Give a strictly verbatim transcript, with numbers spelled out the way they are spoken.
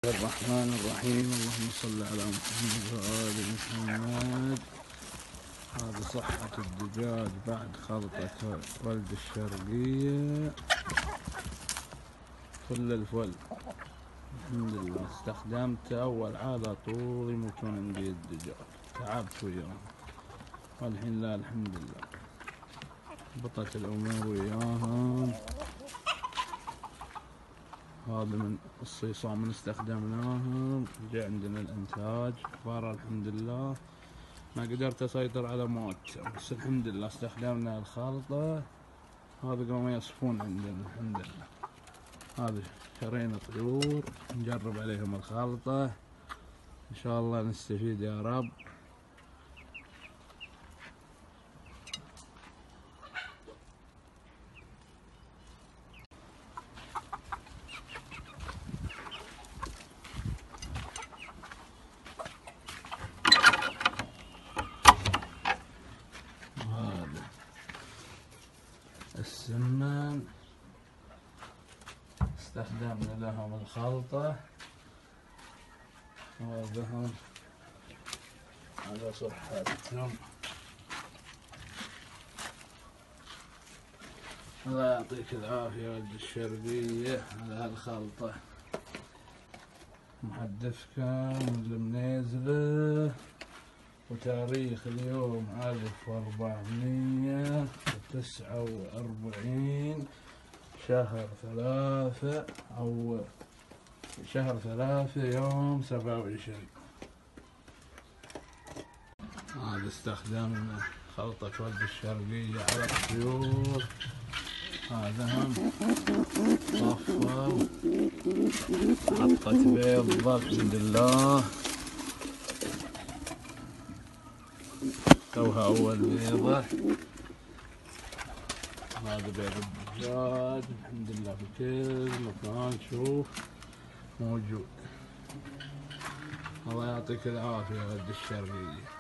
الرحمن الرحيم. اللهم صل على محمد وآل محمد. هذه صحة الدجاج بعد خلطة ولد الشرقية كل الفل. الحمد لله استخدمته أول على طول يموتون عندي الدجاج، تعبت وياهم والحين لا الحمد لله ضبطت الأمور وياهم. هذا من الصيصان من استخدمناهم جاء عندنا الانتاج كبار الحمد لله. ما قدرت اسيطر على موته بس الحمد لله استخدمنا الخلطة. هذا قاموا يصفون عندنا الحمد لله. هذا شرينا طيور نجرب عليهم الخلطة ان شاء الله نستفيد يا رب. السمان استخدمنا لهم الخلطة وبهم على صحتهم. الله يعطيك العافية ولد الشرقية على هالخلطة. محدثكم اللي منزله وتاريخ اليوم ألف وأربعمية وتسعة وأربعين شهر ثلاثة أو شهر ثلاثة يوم سبعة وعشرين. هذا استخدمنا خلطة ولد الشرقية على الطيور. هذا هم صفوا حطت بيض الحمد لله توها أول بيضة. هذا بيض الدجاج الحمد لله في كل مكان شوف موجود. الله يعطيك العافية ولد الشرقية.